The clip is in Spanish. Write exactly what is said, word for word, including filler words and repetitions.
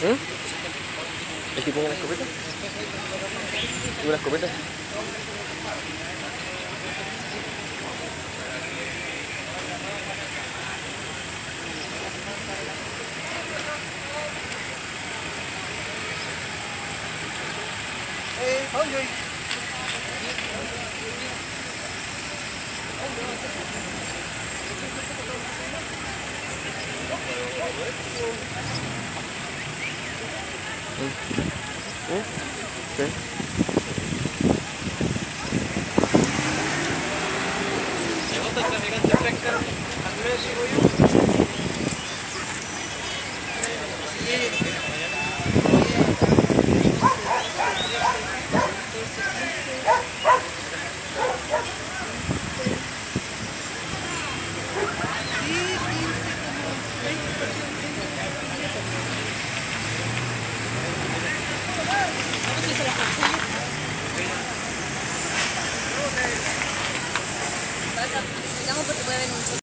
¿Mm? ¿Es que tiene una escopeta? ¿Tiene una escopeta? Eh, ¿dónde? ¿Mm? ¿Mm? Sí. ¿Le gusta el traficante fresca? ¿A qué hora llego yo? Necesitamos porque puede haber un